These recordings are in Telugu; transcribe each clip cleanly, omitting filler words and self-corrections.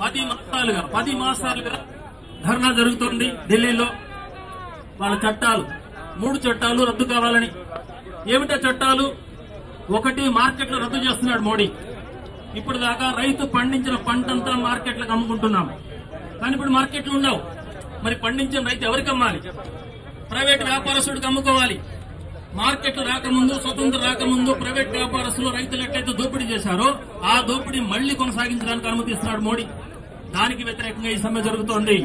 10 మాసాలుగా ధర్నా జరుగుతోంది ఢిల్లీలో. వాళ్ళ చట్టాలు 3 చట్టాలు రద్దు కావాలని. ఏమిటా చట్టాలు? ఒకటి, మార్కెట్లు రద్దు చేస్తున్నాడు మోడీ. ఇప్పుడు దాకా రైతు పండించిన పంటంతా మార్కెట్లకు అమ్ముకుంటున్నాం. కానీ ఇప్పుడు మార్కెట్లు ఉండవు. మరి పండించిన రైతు ఎవరికి అమ్మాలి? ప్రైవేట్ వ్యాపారస్తుడికి అమ్ముకోవాలి. మార్కెట్లు రాకముందు, స్వతంత్రం రాకముందు ప్రైవేట్ వ్యాపారస్తులు రైతులు ఎట్లయితే దోపిడీ చేశారో ఆ దోపిడీ మళ్లీ కొనసాగించడానికి అనుమతిస్తున్నాడు మోడీ. దానికి వ్యతిరేకంగా ఈ సమ్మె జరుగుతోంది.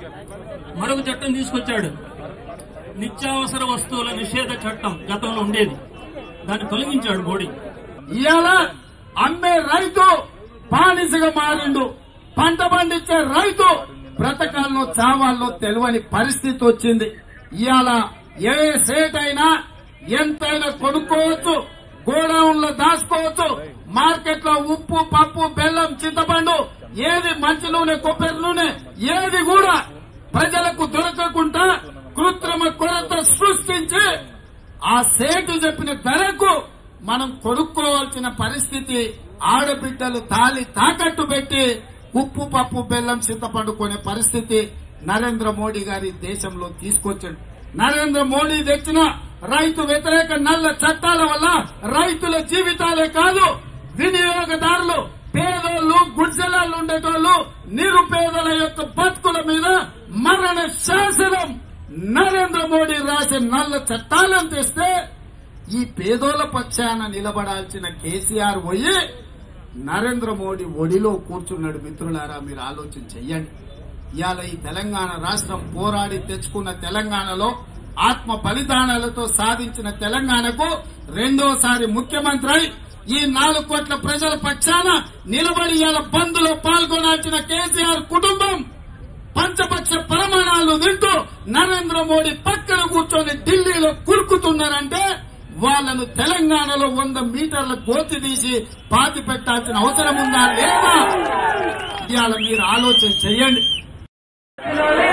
మరొక చట్టం తీసుకొచ్చాడు, నిత్యావసర వస్తువుల నిషేధ చట్టం. గతంలో ఉండేది, దాన్ని తొలగించాడు మోడీ. ఇవాళ అమ్మే రైతు బానిసగా మారిండు. పంట పండించే రైతు బ్రతకాల్లో చావాల్లో తెలియని పరిస్థితి వచ్చింది. ఇవాళ ఏ సేట్ అయినా ఎంతైనా కొనుక్కోవచ్చు, గోడౌన్లో దాచుకోవచ్చు. మార్కెట్ లో ఉప్పు, పప్పు, బెల్లం, చింతపండు, ఏది మంచి నూనె, కొబ్బరి నూనె ఏది కూడా ప్రజలకు దొరకకుండా కృత్రిమ కొరత సృష్టించి ఆ సేటు చెప్పిన ధరకు మనం కొనుక్కోవాల్సిన పరిస్థితి. ఆడబిడ్డలు తాళి తాకట్టు పెట్టి ఉప్పు, పప్పు, బెల్లం, చింతపండు కొనే పరిస్థితి నరేంద్ర మోడీ గారి దేశంలో తీసుకొచ్చాడు. నరేంద్ర మోడీ తెచ్చిన రైతు వ్యతిరేక నల్ల చట్టాల వల్ల రైతుల జీవితాలే కాదు, వినియోగదారులు, పేదోళ్లు, గుడిసెలాలు ఉండేటోళ్లు, నిరుపేదల యొక్క బతుకుల మీద మరణ శాసనం నరేంద్ర మోడీ రాసే నల్ల చట్టాలను తెస్తే ఈ పేదోళ్ల పక్షాన నిలబడాల్సిన కేసీఆర్ పోయి నరేంద్ర మోడీ ఒడిలో కూర్చున్నాడు. మిత్రులారా, మీరు ఆలోచన చెయ్యండి. ఇవాళ ఈ తెలంగాణ రాష్ట్రం పోరాడి తెచ్చుకున్న తెలంగాణలో, ఆత్మ బలిదానాలతో సాధించిన తెలంగాణకు రెండోసారి ముఖ్యమంత్రి అయి ఈ 4 కోట్ల ప్రజల పక్షాన నిలబడి ఇవాళ బంద్లో పాల్గొనాల్సిన కేసీఆర్ కుటుంబం పంచపక్ష ప్రమాణాలు వింటూ నరేంద్ర మోడీ పక్కన కూర్చొని ఢిల్లీలో కురుకుతున్నారంటే వాళ్లను తెలంగాణలో 100 మీటర్ల గోతి తీసి పాతి పెట్టాల్సిన అవసరం ఉందా లేదా? ఇవాళ మీరు ఆలోచన చెయ్యండి.